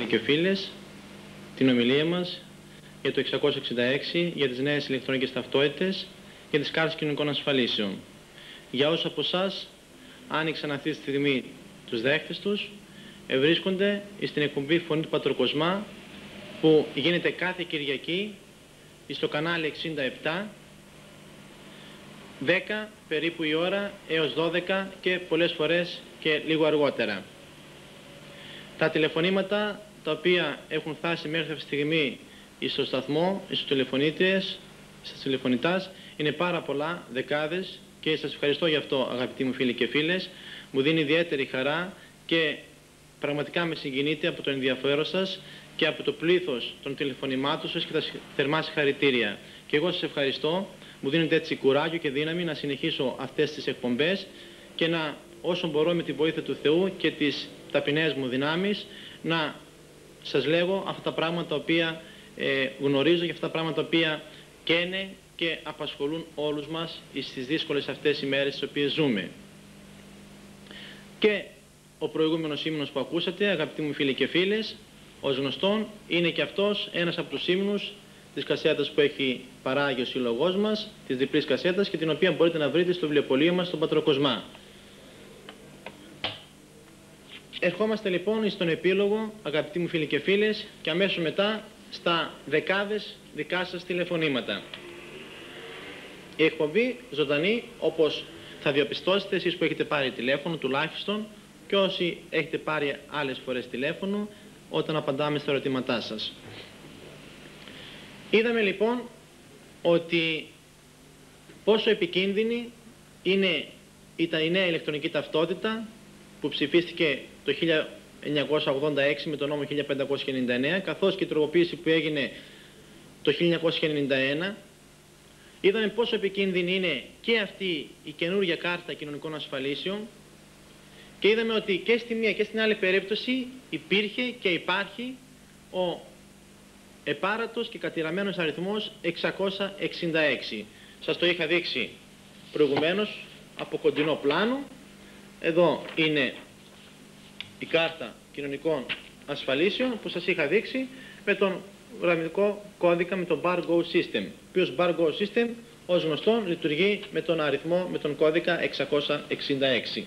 και φίλες, την ομιλία μας για το 666, για τις νέες ηλεκτρονικές ταυτότητες, για τις κάρτες κοινωνικών ασφαλίσεων. Για όσους από εσάς άνοιξαν αυτή τη στιγμή τους δέχτες τους, βρίσκονται στην εκπομπή Φωνή του Πατροκοσμά, που γίνεται κάθε Κυριακή στο κανάλι 67, 10 περίπου η ώρα έως 12 και πολλές φορές και λίγο αργότερα. Τα τηλεφωνήματα τα οποία έχουν φτάσει μέχρι αυτή τη στιγμή στο σταθμό, στους τηλεφωνήτες, στις τηλεφωνητάς, είναι πάρα πολλά, δεκάδες, και σας ευχαριστώ γι' αυτό, αγαπητοί μου φίλοι και φίλες. Μου δίνει ιδιαίτερη χαρά και πραγματικά με συγκινείτε από το ενδιαφέρον σας και από το πλήθος των τηλεφωνημάτων σας και τα θερμά συγχαρητήρια. Και εγώ σας ευχαριστώ, μου δίνετε έτσι κουράγιο και δύναμη να συνεχίσω αυτές τις εκπομπές και να, όσο μπορώ με τη βοήθεια του Θεού και τις ταπεινές μου δυνάμεις, να σας λέγω αυτά τα πράγματα τα οποία γνωρίζω και αυτά τα πράγματα τα οποία καίνε και απασχολούν όλους μας στις δύσκολες αυτές οι μέρες τις οποίες ζούμε. Και ο προηγούμενος ύμνος που ακούσατε, αγαπητοί μου φίλοι και φίλες, ως γνωστόν είναι και αυτός ένας από τους ύμνους της κασέτας που έχει παράγει ο σύλλογός μας, της διπλής κασέτας, και την οποία μπορείτε να βρείτε στο βιβλιοπωλείο μας στον Πατροκοσμά. Ερχόμαστε λοιπόν στον επίλογο, αγαπητοί μου φίλοι και φίλες, και αμέσως μετά στα δεκάδες δικά σας τηλεφωνήματα. Η εκπομπή ζωντανή, όπως θα διαπιστώσετε εσείς που έχετε πάρει τηλέφωνο τουλάχιστον, και όσοι έχετε πάρει άλλες φορές τηλέφωνο, όταν απαντάμε στα ερωτήματά σας. Είδαμε λοιπόν ότι πόσο επικίνδυνη ήταν η νέα ηλεκτρονική ταυτότητα που ψηφίστηκε το 1986 με τον νόμο 1599, καθώς και η τροποποίηση που έγινε το 1991. Είδαμε πόσο επικίνδυνη είναι και αυτή η καινούργια κάρτα κοινωνικών ασφαλίσεων, και είδαμε ότι και στη μία και στην άλλη περίπτωση υπήρχε και υπάρχει ο επάρατος και κατηραμένος αριθμός 666. Σας το είχα δείξει προηγουμένως από κοντινό πλάνο. Εδώ είναι η κάρτα κοινωνικών ασφαλίσεων που σας είχα δείξει με τον γραμμικό κώδικα, με τον Bar-Go System. Ο οποίος Bar-Go System, ως γνωστόν, λειτουργεί με τον αριθμό, με τον κώδικα 666.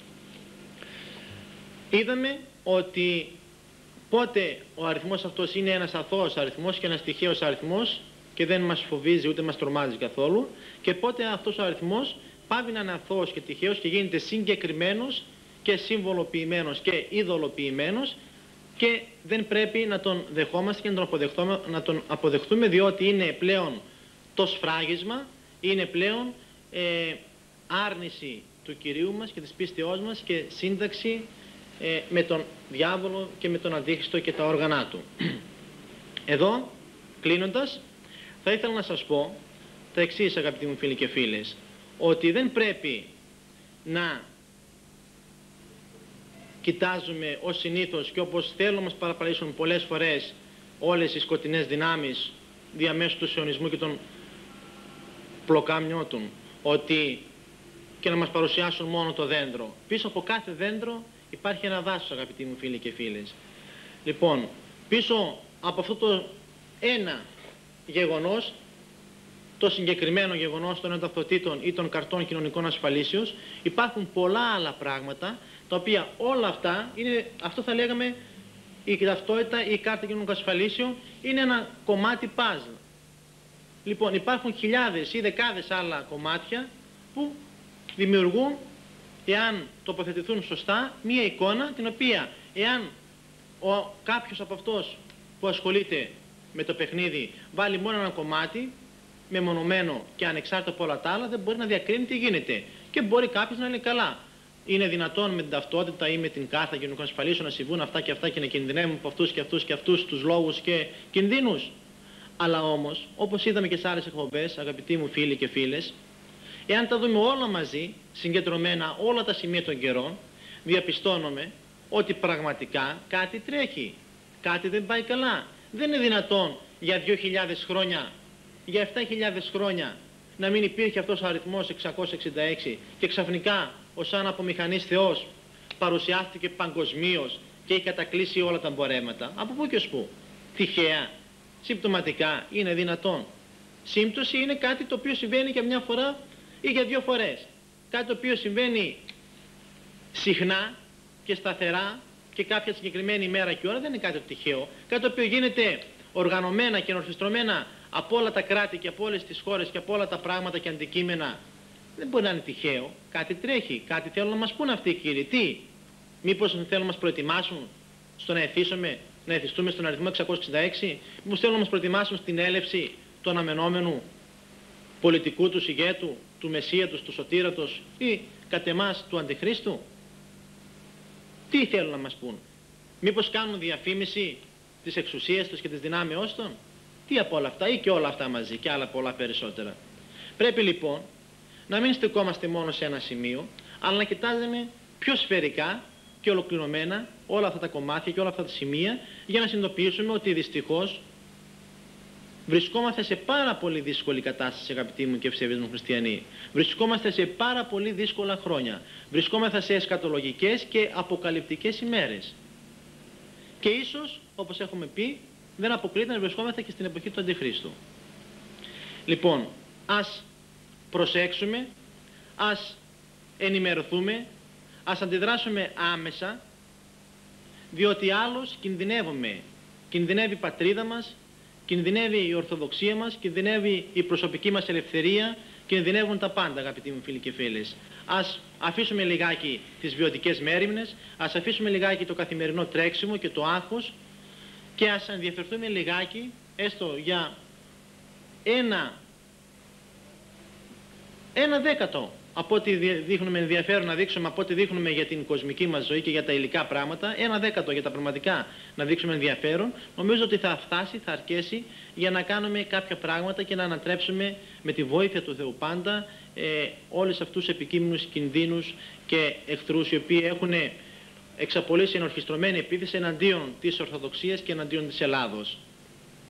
Είδαμε ότι πότε ο αριθμός αυτός είναι ένας αθώος αριθμός και ένας τυχαίος αριθμός και δεν μας φοβίζει ούτε μας τρομάζει καθόλου, και πότε αυτός ο αριθμός πάβει να είναι αθώος και τυχαίος και γίνεται συγκεκριμένος και συμβολοποιημένος και ειδωλοποιημένος, και δεν πρέπει να τον δεχόμαστε και να τον αποδεχτούμε, διότι είναι πλέον το σφράγισμα, είναι πλέον άρνηση του Κυρίου μας και της πίστεώς μας και σύνταξη με τον διάβολο και με τον αντίχριστο και τα όργανά του. Εδώ, κλείνοντας, θα ήθελα να σας πω τα εξής, αγαπητοί μου φίλοι και φίλες, ότι δεν πρέπει να κοιτάζουμε ως συνήθως και όπως θέλουν να μας παραπαλήσουν πολλές φορές όλες οι σκοτεινές δυνάμεις διαμέσου του σιωνισμού και των πλοκάμιωτων, ότι και να μας παρουσιάσουν μόνο το δέντρο. Πίσω από κάθε δέντρο υπάρχει ένα δάσος, αγαπητοί μου φίλοι και φίλες. Λοιπόν, πίσω από αυτό το ένα γεγονός, το συγκεκριμένο γεγονός των ταυτοτήτων ή των καρτών κοινωνικών ασφαλίσεως, υπάρχουν πολλά άλλα πράγματα, τα οποία όλα αυτά είναι, αυτό θα λέγαμε, η ταυτότητα ή η κάρτα κοινωνικών ασφαλίσεων είναι ένα κομμάτι puzzle. Λοιπόν, υπάρχουν χιλιάδες ή δεκάδες άλλα κομμάτια που δημιουργούν, εάν τοποθετηθούν σωστά, μία εικόνα την οποία, εάν κάποιος από αυτός που ασχολείται με το παιχνίδι βάλει μόνο ένα κομμάτι, μεμονωμένο και ανεξάρτητα από όλα τα άλλα, δεν μπορεί να διακρίνει τι γίνεται. Και μπορεί κάποιος να είναι καλά. Είναι δυνατόν με την ταυτότητα ή με την κάρτα κοινωνικών ασφαλίσεων να συμβούν αυτά και αυτά και να κινδυνεύουν από αυτούς και αυτούς και αυτούς τους λόγους και κινδύνους? Αλλά όμως, όπως είδαμε και σε άλλες εκπομπές, αγαπητοί μου φίλοι και φίλες, εάν τα δούμε όλα μαζί, συγκεντρωμένα όλα τα σημεία των καιρών, διαπιστώνουμε ότι πραγματικά κάτι τρέχει. Κάτι δεν πάει καλά. Δεν είναι δυνατόν για 2.000 χρόνια, για 7.000 χρόνια να μην υπήρχε αυτός ο αριθμός 666 και ξαφνικά ως αν από μηχανής Θεός παρουσιάστηκε παγκοσμίως και έχει κατακλείσει όλα τα εμπορεύματα. Από πού και ως πού? Τυχαία? Συμπτωματικά? Είναι δυνατόν? Σύμπτωση είναι κάτι το οποίο συμβαίνει για μια φορά ή για δύο φορές. Κάτι το οποίο συμβαίνει συχνά και σταθερά και κάποια συγκεκριμένη ημέρα και ώρα δεν είναι κάτι τυχαίο. Κάτι το οποίο γίνεται οργανωμένα και ενορχιστρωμένα από όλα τα κράτη και από όλες τις χώρες και από όλα τα πράγματα και αντικείμενα, δεν μπορεί να είναι τυχαίο. Κάτι τρέχει, κάτι θέλουν να μας πούν αυτοί οι κύριοι. Τι? Μήπως θέλουν να μας προετοιμάσουν στο να εθιστούμε στον αριθμό 666? Μήπως θέλουν να μας προετοιμάσουν στην έλευση του αναμενόμενου πολιτικού τους ηγέτου, του Μεσσία τους, του Σωτήρα τους ή κατ' εμάς του Αντιχρίστου? Τι θέλουν να μας πούν? Μήπως κάνουν διαφήμιση της εξουσίας τους και της δυνάμεώς των? Τι από όλα αυτά ή και όλα αυτά μαζί και άλλα πολλά περισσότερα? Πρέπει λοιπόν να μην στεκόμαστε μόνο σε ένα σημείο, αλλά να κοιτάζουμε πιο σφαιρικά και ολοκληρωμένα όλα αυτά τα κομμάτια και όλα αυτά τα σημεία για να συνειδητοποιήσουμε ότι δυστυχώς βρισκόμαστε σε πάρα πολύ δύσκολη κατάσταση, αγαπητοί μου και ευσεβείς μου χριστιανοί. Βρισκόμαστε σε πάρα πολύ δύσκολα χρόνια. Βρισκόμαστε σε εσκατολογικές και αποκαλυπτικές ημέρες. Και ίσως, όπως έχουμε πει, δεν αποκλείται να βρισκόμαστε και στην εποχή του Αντιχρίστου. Λοιπόν, ας προσέξουμε, ας ενημερωθούμε, ας αντιδράσουμε άμεσα, διότι άλλως κινδυνεύουμε. Κινδυνεύει η πατρίδα μας, κινδυνεύει η Ορθοδοξία μας, κινδυνεύει η προσωπική μας ελευθερία, κινδυνεύουν τα πάντα, αγαπητοί μου φίλοι και φίλες. Ας αφήσουμε λιγάκι τις βιωτικές μέριμνες, ας αφήσουμε λιγάκι το καθημερινό τρέξιμο και το άγχος και ας ενδιαφερθούμε λιγάκι, έστω για ένα δέκατο από ό,τι δείχνουμε ενδιαφέρον να δείξουμε, από ό,τι δείχνουμε για την κοσμική μας ζωή και για τα υλικά πράγματα, ένα δέκατο για τα πραγματικά να δείξουμε ενδιαφέρον, νομίζω ότι θα φτάσει, θα αρκέσει για να κάνουμε κάποια πράγματα και να ανατρέψουμε με τη βοήθεια του Θεού πάντα όλες αυτούς τους επικείμενους κινδύνους και εχθρούς οι οποίοι έχουν εξαπολύσει ενορχιστρωμένη επίθεση εναντίον της Ορθοδοξίας και εναντίον της Ελλάδος.